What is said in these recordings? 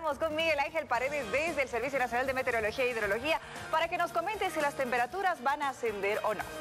estamos con Miguel Ángel Paredes desde el Servicio Nacional de Meteorología e Hidrología para que nos comente si las temperaturas van a ascender o no.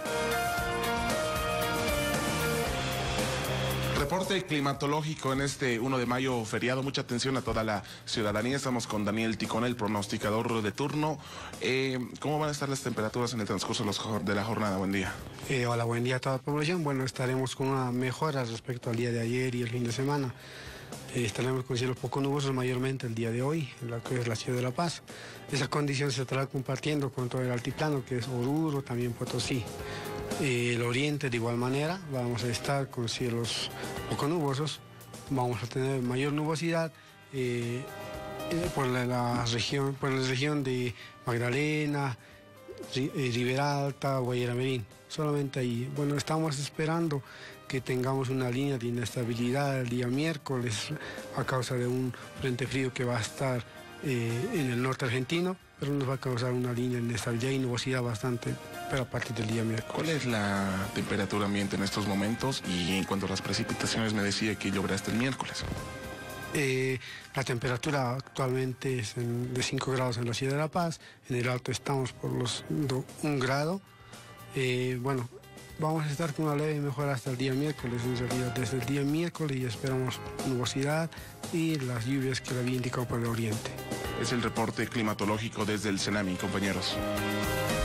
Reporte climatológico en este 1 de mayo feriado. Mucha atención a toda la ciudadanía. Estamos con Daniel Ticón, el pronosticador de turno. ¿Cómo van a estar las temperaturas en el transcurso de la jornada? Buen día. Hola, buen día a toda la población. Bueno, estaremos con una mejora respecto al día de ayer y el fin de semana. Estaremos con cielos poco nubosos mayormente el día de hoy, en la que es la ciudad de La Paz. Esa condición se estará compartiendo con todo el altiplano, que es Oruro, también Potosí. El oriente de igual manera, vamos a estar con cielos poco nubosos, vamos a tener mayor nubosidad por la región de Magdalena, Ribera Alta, Guayera Merín. Solamente ahí. Bueno, estamos esperando que tengamos una línea de inestabilidad el día miércoles a causa de un frente frío que va a estar en el norte argentino, pero nos va a causar una línea de inestabilidad y nubosidad bastante, pero a partir del día miércoles. ¿Cuál es la temperatura ambiente en estos momentos? Y en cuanto a las precipitaciones, me decía que lloverá hasta el miércoles. La temperatura actualmente es de 5 grados en la ciudad de La Paz. En el alto estamos por los 1 grado. Bueno, vamos a estar con una leve mejora hasta el día miércoles. En realidad, desde el día miércoles y esperamos nubosidad y las lluvias que le había indicado por el oriente. Es el reporte climatológico desde el CENAMI, compañeros.